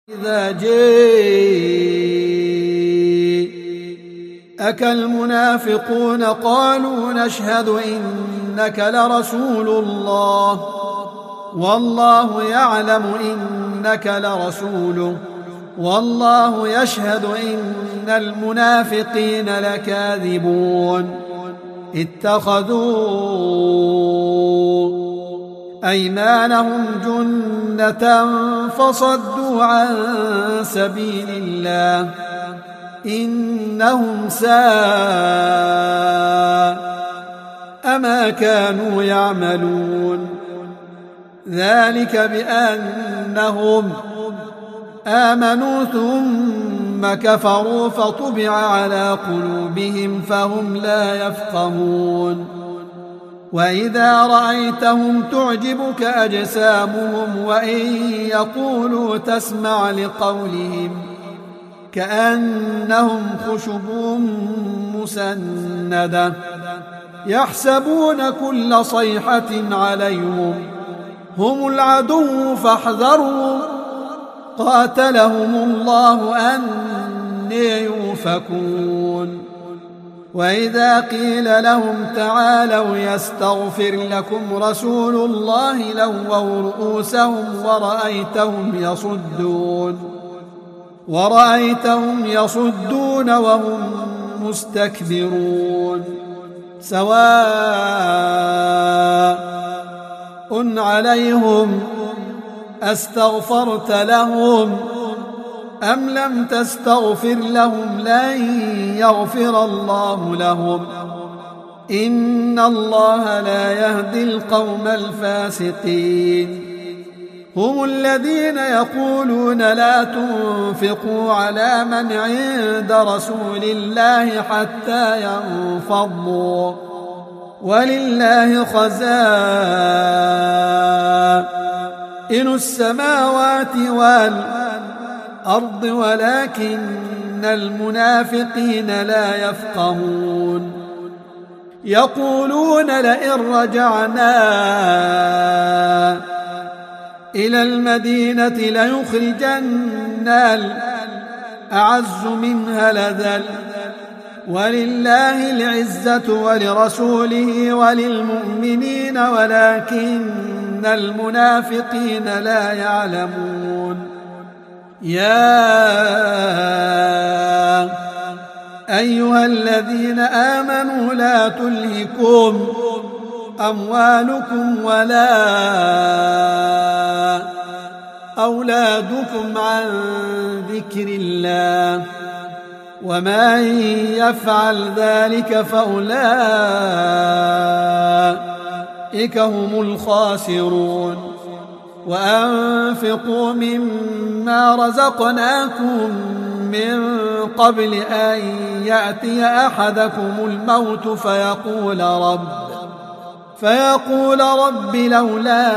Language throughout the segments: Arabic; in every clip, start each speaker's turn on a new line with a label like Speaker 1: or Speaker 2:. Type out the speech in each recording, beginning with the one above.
Speaker 1: إذا جاءك المنافقون قالوا نشهد إنك لرسول الله والله يعلم إنك لرسوله والله يشهد إن المنافقين لكاذبون اتخذوا أيمانهم جنة فصدوا عن سبيل الله إنهم ساء ما كانوا يعملون ذلك بأنهم آمنوا ثم كفروا فطبع على قلوبهم فهم لا يفقهون وإذا رأيتهم تعجبك أجسامهم وإن يقولوا تسمع لقولهم كأنهم خشب مسندة يحسبون كل صيحة عليهم هم العدو فاحذروا قاتلهم الله أني يؤفكون وإذا قيل لهم تعالوا يستغفر لكم رسول الله لووا رؤوسهم ورأيتهم يصدون وهم مستكبرون سواء عليهم أستغفرت لهم أم لم تستغفر لهم لن يغفر الله لهم إن الله لا يهدي القوم الفاسقين هم الذين يقولون لا تنفقوا على من عند رسول الله حتى ينفضوا ولله خزائن السماوات والأرض ولكن المنافقين لا يفقهون يقولون لئن رجعنا إلى المدينة ليخرجن الأعز منها الأذل ولله العزة ولرسوله وللمؤمنين ولكن المنافقين لا يعلمون يا أيها الذين آمنوا لا تلهكم أموالكم ولا أولادكم عن ذكر الله ومن يفعل ذلك فأولئك هم الخاسرون وأنفقوا مما رزقناكم من قبل أن يأتي أحدكم الموت فيقول رب لولا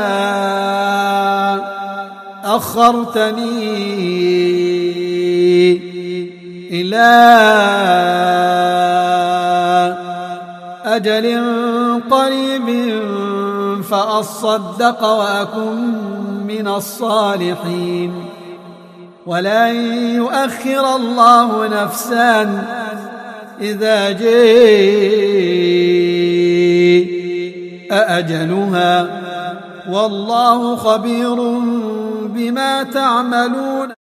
Speaker 1: أخرتني إلى أجل قريب فأصدق وأكن من الصالحين ولن يؤخر الله نفسا إذا جاء أجلها والله خبير بما تعملون.